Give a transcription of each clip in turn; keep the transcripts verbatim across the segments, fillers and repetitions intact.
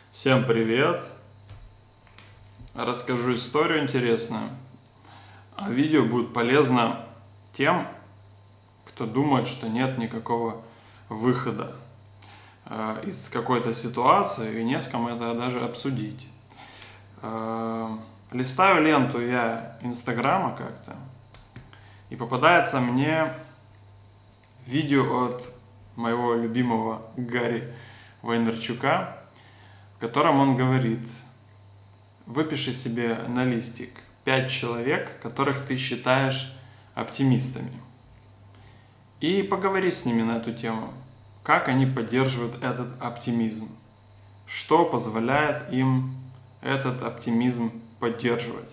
Всем привет! Расскажу историю интересную. А видео будет полезно тем, кто думает, что нет никакого выхода э, из какой-то ситуации и не с кем это даже обсудить. Э, листаю ленту я Инстаграма как-то, и попадается мне видео от моего любимого Гарри Вайнерчука, в котором он говорит: выпиши себе на листик пять человек, которых ты считаешь оптимистами, и поговори с ними на эту тему, как они поддерживают этот оптимизм, что позволяет им этот оптимизм поддерживать.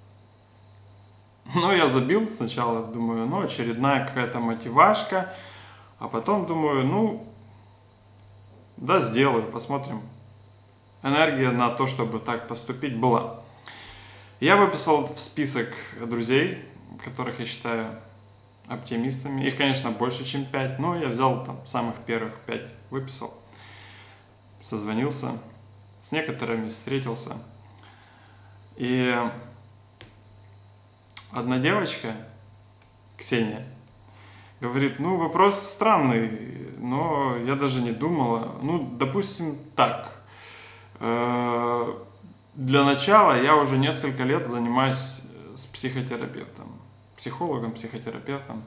Ну, я забил сначала, думаю, ну, очередная какая-то мотивашка, а потом думаю, ну, да, сделаю, посмотрим. Энергия на то, чтобы так поступить, была. Я выписал в список друзей, которых я считаю оптимистами. Их, конечно, больше, чем пять, но я взял там самых первых пять, выписал. Созвонился, с некоторыми встретился. И одна девочка, Ксения, говорит: ну, вопрос странный, но я даже не думала. Ну, допустим, так. Для начала я уже несколько лет занимаюсь с психотерапевтом, психологом, психотерапевтом.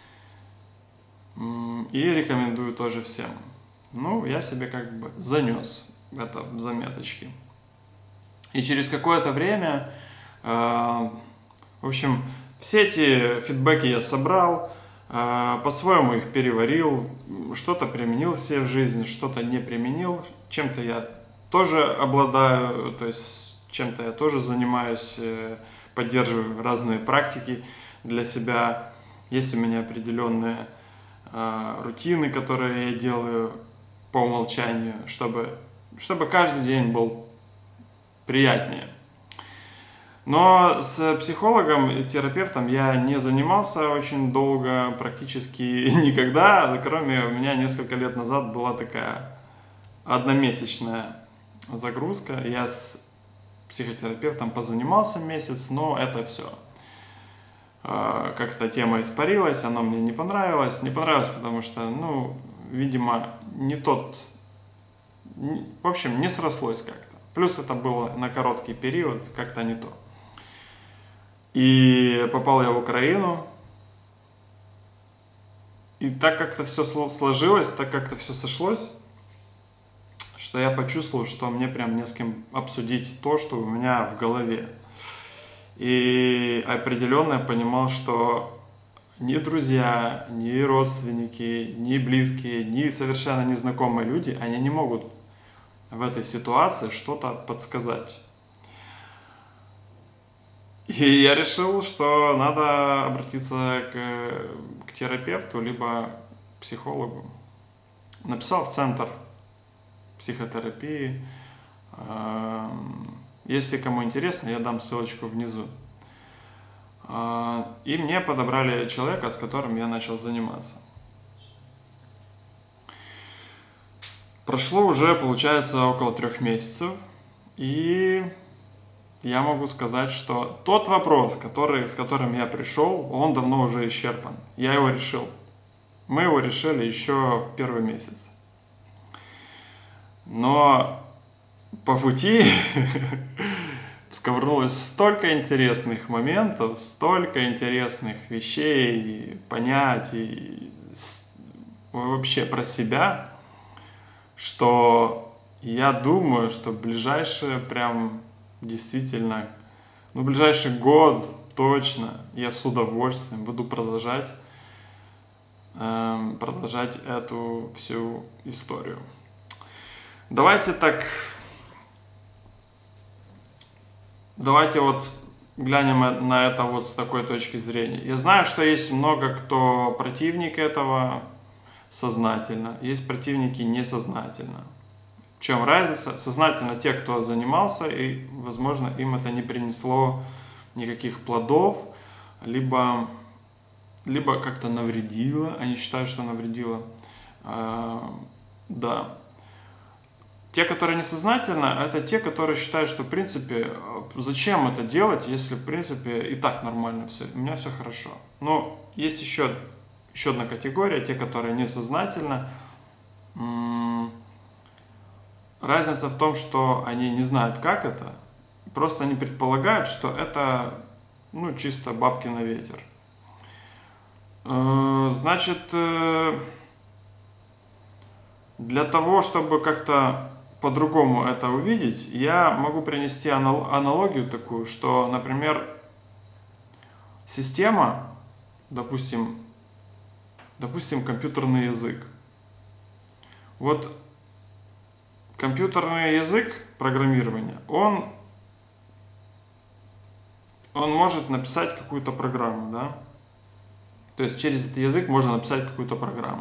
И рекомендую тоже всем. Ну, я себе как бы занес это в заметочки. И через какое-то время, в общем, все эти фидбэки я собрал, по-своему их переварил, что-то применил себе в жизни, что-то не применил, чем-то я тоже обладаю, то есть чем-то я тоже занимаюсь, поддерживаю разные практики для себя. Есть у меня определенные э, рутины, которые я делаю по умолчанию, чтобы, чтобы каждый день был приятнее. Но с психологом и терапевтом я не занимался очень долго, практически никогда, кроме у меня несколько лет назад была такая одномесячная загрузка. Я с психотерапевтом позанимался месяц, но это все. Как-то тема испарилась, она мне не понравилась. Не понравилось, потому что, ну, видимо, не тот... В общем, не срослось как-то. Плюс это было на короткий период, как-то не то. И попал я в Украину. И так как-то все сложилось, так как-то все сошлось, что я почувствовал, что мне прям не с кем обсудить то, что у меня в голове. И определенно я понимал, что ни друзья, ни родственники, ни близкие, ни совершенно незнакомые люди, они не могут в этой ситуации что-то подсказать. И я решил, что надо обратиться к, к терапевту, либо к психологу. Написал в центр психотерапии. Если кому интересно, я дам ссылочку внизу. И мне подобрали человека, с которым я начал заниматься. Прошло уже, получается, около трех месяцев. И я могу сказать, что тот вопрос, который, с которым я пришел, он давно уже исчерпан. Я его решил. Мы его решили еще в первый месяц. Но по пути всковырнулось столько интересных моментов, столько интересных вещей, понятий, вообще про себя, что я думаю, что в ближайшее прям действительно, ну, в ближайший год точно я с удовольствием буду продолжать, эм, продолжать эту всю историю. Давайте так, давайте вот глянем на это вот с такой точки зрения. Я знаю, что есть много кто противник этого сознательно, есть противники несознательно. В чем разница? Сознательно те, кто занимался, и, возможно, им это не принесло никаких плодов, либо, либо как-то навредило, они считают, что навредило. А, да. те, которые несознательно, это те, которые считают, что в принципе зачем это делать, если в принципе и так нормально все, у меня все хорошо. Но есть еще, еще одна категория, те, которые несознательно. Разница в том, что они не знают, как это, просто они предполагают, что это, ну, чисто бабки на ветер. Значит, для того, чтобы как-то по-другому это увидеть, я могу принести аналогию такую, что, например, система, допустим, допустим, компьютерный язык. Вот компьютерный язык программирования, он, он может написать какую-то программу, да? То есть через этот язык можно написать какую-то программу.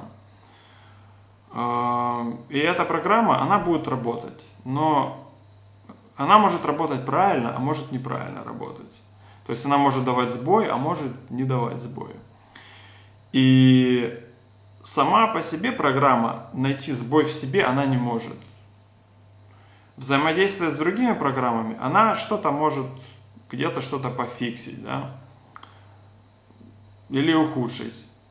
И эта программа, она будет работать, но она может работать правильно, а может неправильно работать. То есть она может давать сбой, а может не давать сбой. И сама по себе программа найти сбой в себе она не может. Взаимодействуя с другими программами, она что-то может где-то что-то пофиксить, да? Или ухудшить.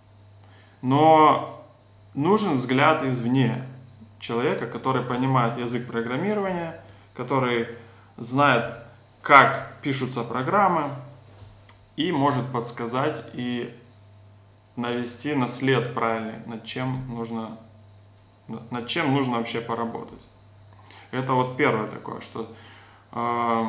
Но нужен взгляд извне человека, который понимает язык программирования, который знает, как пишутся программы, и может подсказать и навести на след правильный, над чем нужно, над чем нужно вообще поработать. Это вот первое такое, что э,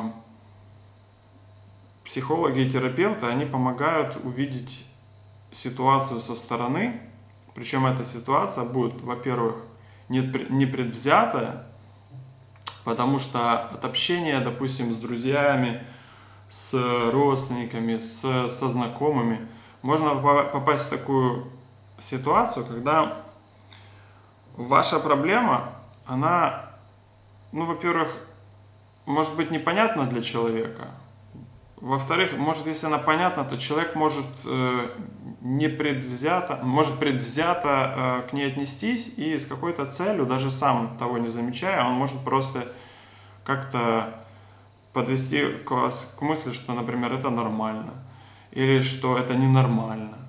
психологи и терапевты, они помогают увидеть ситуацию со стороны, причем эта ситуация будет, во-первых, не предвзятая, потому что от общения, допустим, с друзьями, с родственниками, с, со знакомыми, можно попасть в такую ситуацию, когда ваша проблема, она, ну, во-первых, может быть непонятна для человека. Во-вторых, может, если она понятна, то человек может э, не предвзято, может предвзято э, к ней отнестись и с какой-то целью, даже сам того не замечая, он может просто как-то подвести вас к мысли, что, например, это нормально, или что это ненормально.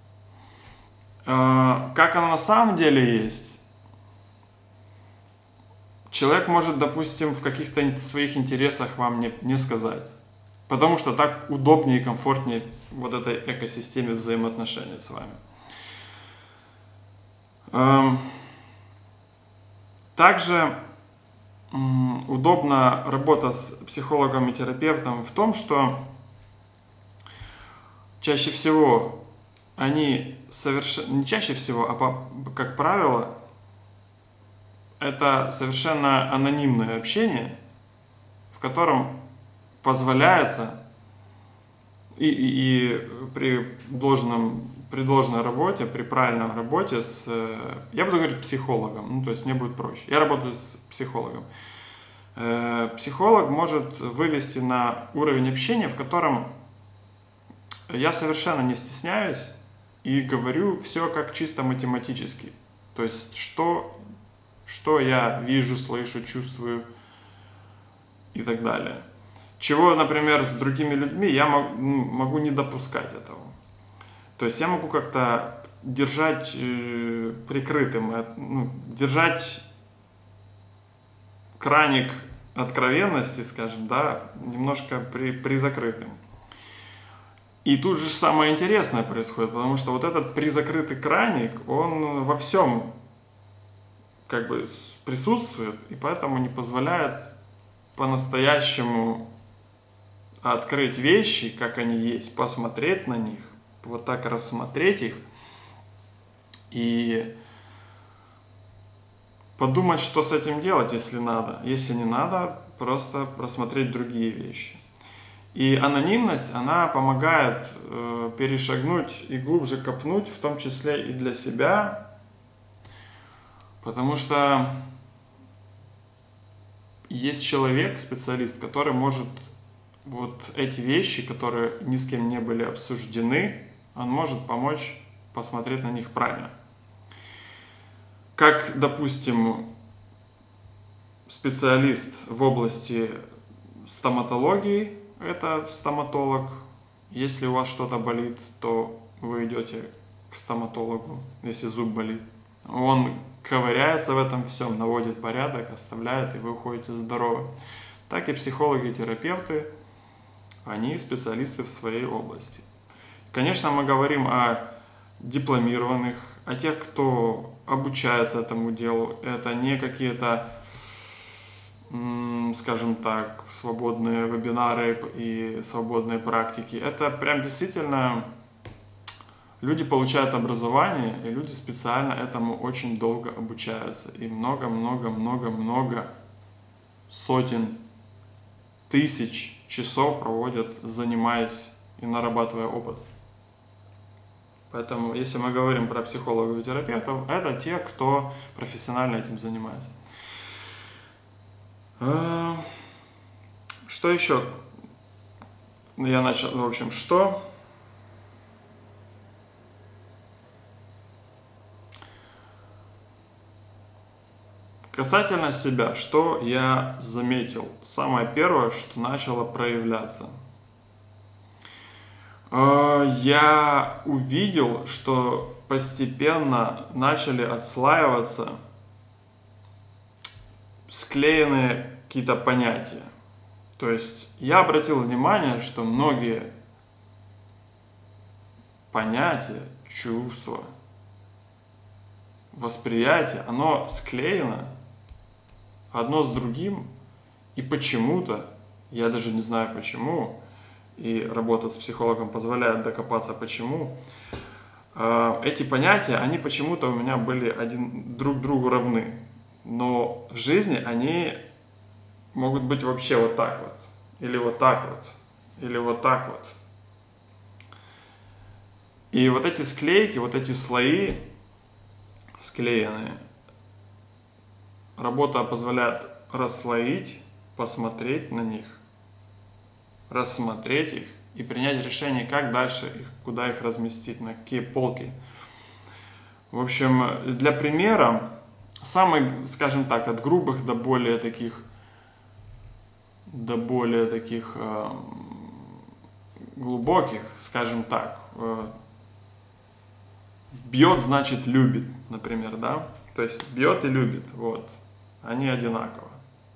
Э, как оно на самом деле есть? Человек может, допустим, в каких-то своих интересах вам не, не сказать. Потому что так удобнее и комфортнее вот этой экосистеме взаимоотношений с вами. Также удобна работа с психологом и терапевтом в том, что чаще всего они совершенно, не чаще всего, а как правило, это совершенно анонимное общение, в котором позволяется и, и, и при, должном, при должной работе, при правильной работе с, я буду говорить психологом, ну, то есть мне будет проще. Я работаю с психологом. Психолог может вывести на уровень общения, в котором я совершенно не стесняюсь и говорю все как чисто математически. То есть что, что я вижу, слышу, чувствую и так далее. Чего, например, с другими людьми я могу не допускать этого. То есть я могу как-то держать э, прикрытым, э, ну, держать краник откровенности, скажем, да, немножко при, призакрытым. И тут же самое интересное происходит, потому что вот этот призакрытый краник, он во всем как бы присутствует, и поэтому не позволяет по-настоящему открыть вещи, как они есть, посмотреть на них, вот так рассмотреть их и подумать, что с этим делать, если надо. Если не надо, просто просмотреть другие вещи. И анонимность, она помогает э, перешагнуть и глубже копнуть, в том числе и для себя, потому что есть человек, специалист, который может вот эти вещи, которые ни с кем не были обсуждены, он может помочь посмотреть на них правильно. Как, допустим, специалист в области стоматологии, это стоматолог. Если у вас что-то болит, то вы идете к стоматологу, если зуб болит. Он ковыряется в этом всем, наводит порядок, оставляет, и вы уходите здоровы. Так и психологи и терапевты, они специалисты в своей области. Конечно, мы говорим о дипломированных, о тех, кто обучается этому делу. Это не какие-то, скажем так, свободные вебинары и свободные практики. Это прям действительно люди получают образование, и люди специально этому очень долго обучаются. И много-много-много-много сотен тысяч часов проводят, занимаясь и нарабатывая опыт. Поэтому, если мы говорим про психологов и терапевтов, это те, кто профессионально этим занимается. Что еще? Я начал, в общем, что? Касательно себя, что я заметил? Самое первое, что начало проявляться. Я увидел, что постепенно начали отслаиваться склеенные какие-то понятия. То есть я обратил внимание, что многие понятия, чувства, восприятие, оно склеено одно с другим, и почему-то, я даже не знаю почему, и работа с психологом позволяет докопаться почему, эти понятия, они почему-то у меня были один друг другу равны. Но в жизни они могут быть вообще вот так вот, или вот так вот, или вот так вот. И вот эти склейки, вот эти слои склеенные, работа позволяет расслоить, посмотреть на них, рассмотреть их и принять решение, как дальше их, куда их разместить, на какие полки. В общем, для примера, самый, скажем так, от грубых до более таких, до более таких э, глубоких, скажем так, э, бьет значит любит, например, да, то есть бьет и любит, вот, они одинаково,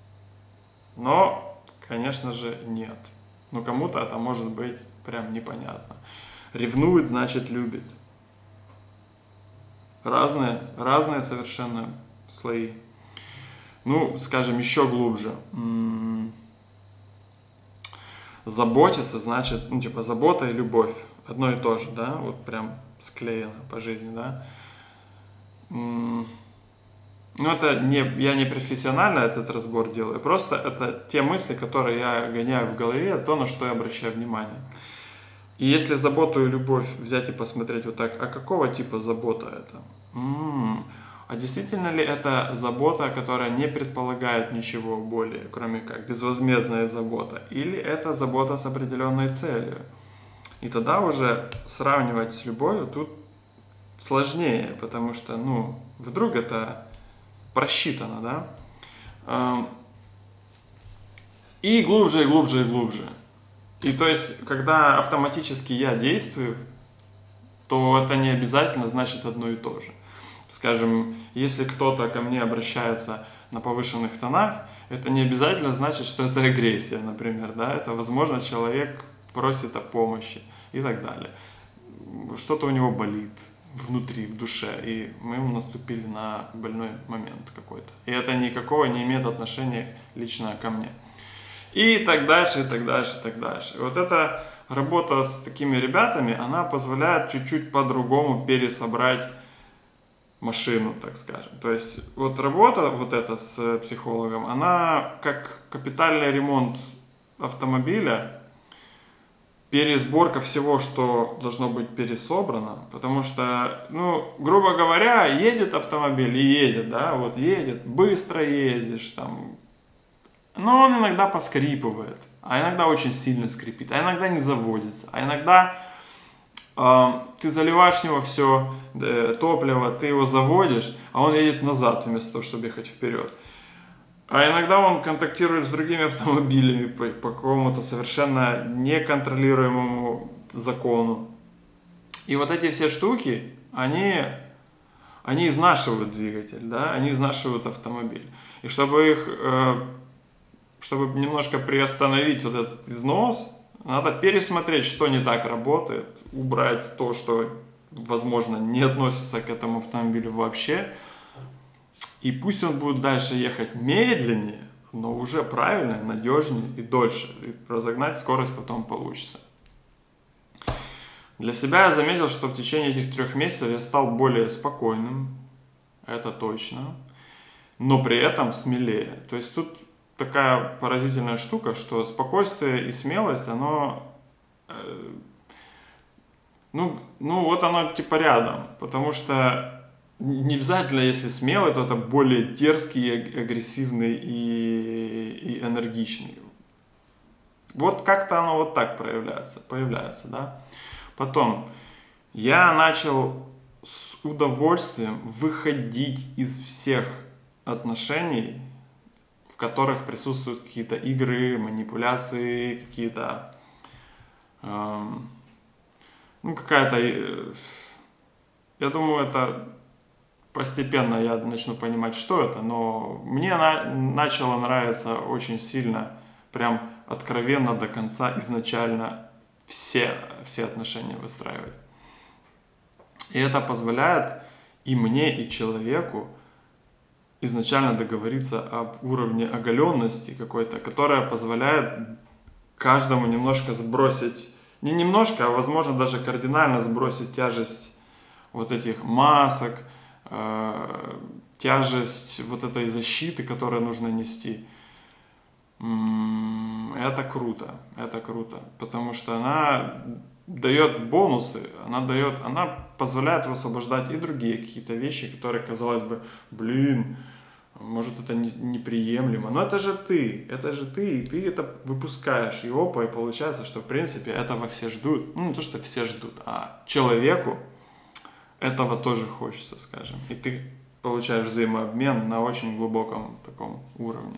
но, конечно же, нет, но кому-то это может быть прям непонятно. Ревнует значит любит, разные, разные совершенно слои. Ну, скажем, еще глубже. Заботиться значит, ну, типа, забота и любовь. Одно и то же, да? Вот прям склеено по жизни, да? Ну, это не, я не профессионально этот разбор делаю. Просто это те мысли, которые я гоняю в голове, то, на что я обращаю внимание. И если заботу и любовь взять и посмотреть вот так, а какого типа забота это? М-м-м. А действительно ли это забота, которая не предполагает ничего более, кроме как безвозмездная забота? Или это забота с определенной целью? И тогда уже сравнивать с любовью тут сложнее, потому что, ну, вдруг это просчитано, да? И глубже, и глубже, и глубже. И то есть, когда автоматически я действую, то это не обязательно значит одно и то же. Скажем, если кто-то ко мне обращается на повышенных тонах, это не обязательно значит, что это агрессия, например, да, это, возможно, человек просит о помощи и так далее. Что-то у него болит внутри, в душе, и мы ему наступили на больной момент какой-то. И это никакого не имеет отношения лично ко мне. И так дальше, и так дальше, и так дальше. И вот эта работа с такими ребятами, она позволяет чуть-чуть по-другому пересобрать машину, так скажем. То есть вот работа вот эта с психологом, она как капитальный ремонт автомобиля, пересборка всего, что должно быть пересобрано, потому что, ну, грубо говоря, едет автомобиль и едет, да, вот едет, быстро ездишь, там, но он иногда поскрипывает, а иногда очень сильно скрипит, а иногда не заводится, а иногда э, ты заливаешь в него все э, топливо, ты его заводишь, а он едет назад вместо того, чтобы ехать вперед. А иногда он контактирует с другими автомобилями по, по какому-то совершенно неконтролируемому закону. И вот эти все штуки, они, они изнашивают двигатель, да, они изнашивают автомобиль. И чтобы их, э, чтобы немножко приостановить вот этот износ, надо пересмотреть, что не так работает, убрать то, что, возможно, не относится к этому автомобилю вообще. И пусть он будет дальше ехать медленнее, но уже правильно, надежнее и дольше. И разогнать скорость потом получится. Для себя я заметил, что в течение этих трех месяцев я стал более спокойным. Это точно. Но при этом смелее. То есть тут такая поразительная штука, что спокойствие и смелость, оно... Э, ну, ну вот оно типа рядом. Потому что... Не обязательно, если смелый, то это более дерзкий, агрессивный и, и энергичный. Вот как-то оно вот так проявляется, появляется, да. Потом, я начал с удовольствием выходить из всех отношений, в которых присутствуют какие-то игры, манипуляции, какие-то, эм, ну, какая-то, э, я думаю, это... Постепенно я начну понимать, что это, но мне на, начало нравиться очень сильно, прям откровенно до конца, изначально все, все отношения выстраивать. И это позволяет и мне, и человеку изначально договориться об уровне оголенности какой-то, которая позволяет каждому немножко сбросить, не немножко, а возможно даже кардинально сбросить тяжесть вот этих масок, тяжесть вот этой защиты, которую нужно нести. Это круто, это круто, потому что она дает бонусы, она дает, она позволяет высвобождать и другие какие-то вещи, которые, казалось бы, блин, может это неприемлемо, но это же ты, это же ты, и ты это выпускаешь, и опа, и получается, что в принципе этого все ждут, ну не то, что все ждут, а человеку этого тоже хочется, скажем. И ты получаешь взаимообмен на очень глубоком таком уровне.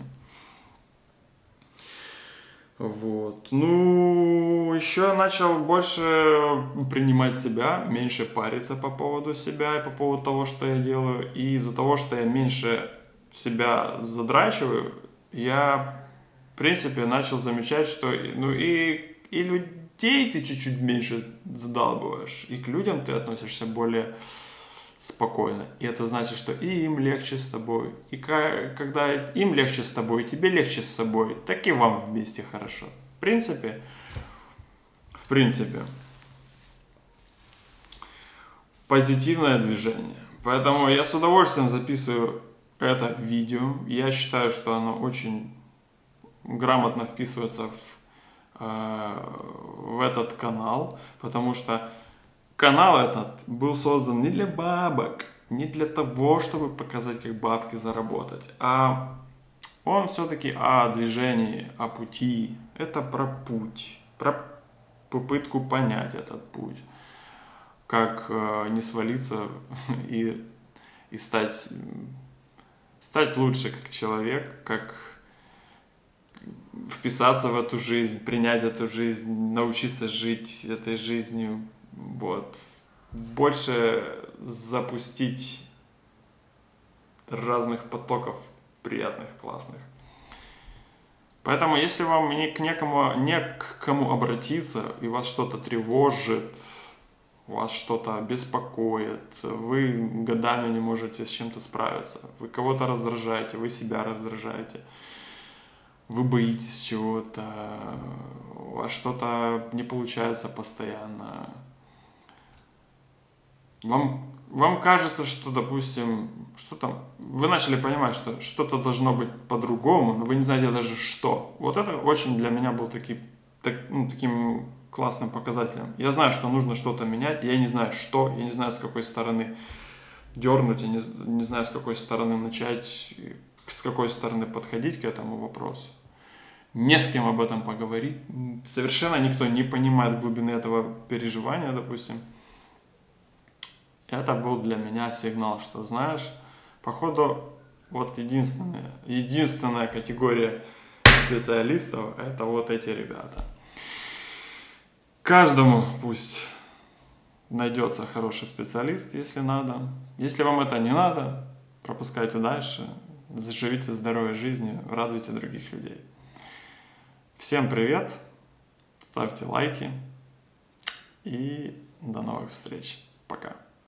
Вот. Ну, еще начал больше принимать себя, меньше париться по поводу себя и по поводу того, что я делаю. И из-за того, что я меньше себя задрачиваю, я, в принципе, начал замечать, что ну и, и люди, ты чуть-чуть меньше задалбываешь, и к людям ты относишься более спокойно. И это значит, что и им легче с тобой, и когда им легче с тобой, и тебе легче с собой, так и вам вместе хорошо. В принципе, в принципе, позитивное движение. Поэтому я с удовольствием записываю это видео. Я считаю, что оно очень грамотно вписывается в в этот канал, потому что канал этот был создан не для бабок, не для того, чтобы показать, как бабки заработать, а он все-таки о движении, о пути. Это про путь, про попытку понять этот путь, как не свалиться и, и стать, стать лучше как человек, как вписаться в эту жизнь, принять эту жизнь, научиться жить этой жизнью, вот. Больше запустить разных потоков приятных, классных. Поэтому, если вам не к некому, не к кому обратиться, и вас что-то тревожит, вас что-то беспокоит, вы годами не можете с чем-то справиться, вы кого-то раздражаете, вы себя раздражаете, вы боитесь чего-то, у вас что-то не получается постоянно. Вам, вам кажется, что, допустим, что там, вы начали понимать, что что-то должно быть по-другому, но вы не знаете даже что. Вот это очень для меня был таки, так, ну, таким классным показателем. Я знаю, что нужно что-то менять, я не знаю что, я не знаю, с какой стороны дернуть, я не, не знаю, с какой стороны начать, с какой стороны подходить к этому вопросу. Не с кем об этом поговорить. Совершенно никто не понимает глубины этого переживания, допустим. Это был для меня сигнал, что, знаешь, походу, Вот единственная, единственная категория специалистов — это вот эти ребята. Каждому пусть найдется хороший специалист, если надо. Если вам это не надо, пропускайте дальше, живите здоровой жизнью, радуйте других людей. Всем привет, ставьте лайки и до новых встреч. Пока.